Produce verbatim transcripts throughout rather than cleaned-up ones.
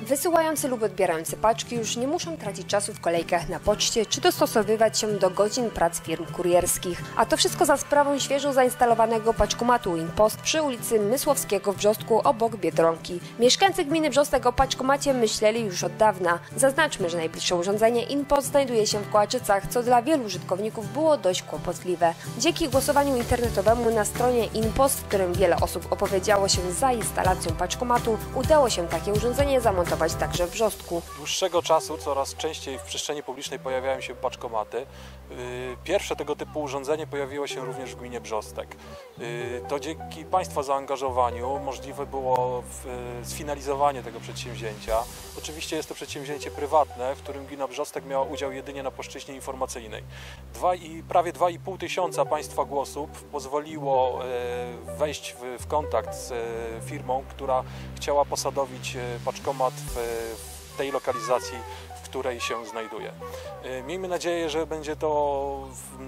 Wysyłający lub odbierający paczki już nie muszą tracić czasu w kolejkach na poczcie, czy dostosowywać się do godzin prac firm kurierskich. A to wszystko za sprawą świeżo zainstalowanego paczkomatu InPost przy ulicy Mysłowskiego w Brzostku obok Biedronki. Mieszkańcy gminy Brzostek o paczkomacie myśleli już od dawna. Zaznaczmy, że najbliższe urządzenie InPost znajduje się w Kołaczycach, co dla wielu użytkowników było dość kłopotliwe. Dzięki głosowaniu internetowemu na stronie InPost, w którym wiele osób opowiedziało się za instalacją paczkomatu, udało się takie urządzenie zamontować także w Brzostku. Od dłuższego czasu coraz częściej w przestrzeni publicznej pojawiają się paczkomaty. Pierwsze tego typu urządzenie pojawiło się również w gminie Brzostek. To dzięki Państwa zaangażowaniu możliwe było sfinalizowanie tego przedsięwzięcia. Oczywiście jest to przedsięwzięcie prywatne, w którym gmina Brzostek miała udział jedynie na płaszczyźnie informacyjnej. Dwa i, prawie dwa i pół tysiąca Państwa głosów pozwoliło wejść w, w kontakt z firmą, która chciała posadowić paczkomat w tej lokalizacji, w której się znajduje. Miejmy nadzieję, że będzie to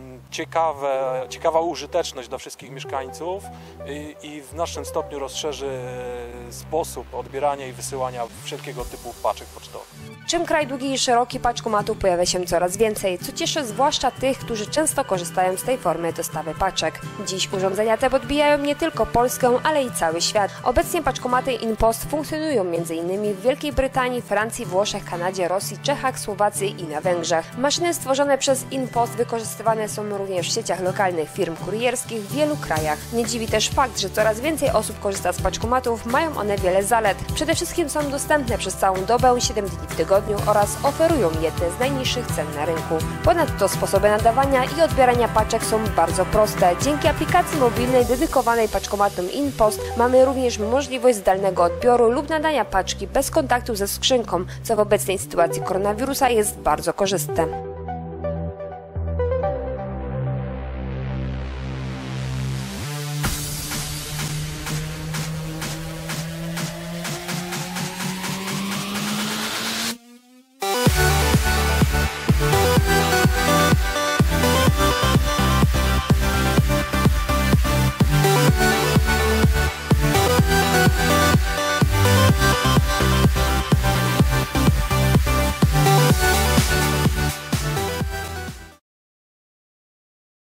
ciekawe, ciekawa użyteczność dla wszystkich mieszkańców i, i w znacznym stopniu rozszerzy sposób odbierania i wysyłania wszelkiego typu paczek pocztowych. Czym kraj długi i szeroki, paczkomatów pojawia się coraz więcej, co cieszy zwłaszcza tych, którzy często korzystają z tej formy dostawy paczek. Dziś urządzenia te podbijają nie tylko Polskę, ale i cały świat. Obecnie paczkomaty InPost funkcjonują między innymi w Wielkiej Brytanii, Francji, Włoszech, Kanadzie, Rosji, Czechach, Słowacji i na Węgrzech. Maszyny stworzone przez InPost wykorzystywane są również w sieciach lokalnych firm kurierskich w wielu krajach. Nie dziwi też fakt, że coraz więcej osób korzysta z paczkomatów, mają one wiele zalet. Przede wszystkim są dostępne przez całą dobę, siedem dni w tygodniu oraz oferują jedne z najniższych cen na rynku. Ponadto sposoby nadawania i odbierania paczek są bardzo proste. Dzięki aplikacji mobilnej dedykowanej paczkomatom InPost mamy również możliwość zdalnego odbioru lub nadania paczki bez kontaktu ze skrzynką, co w obecnej sytuacji koronawirusa jest bardzo korzystne.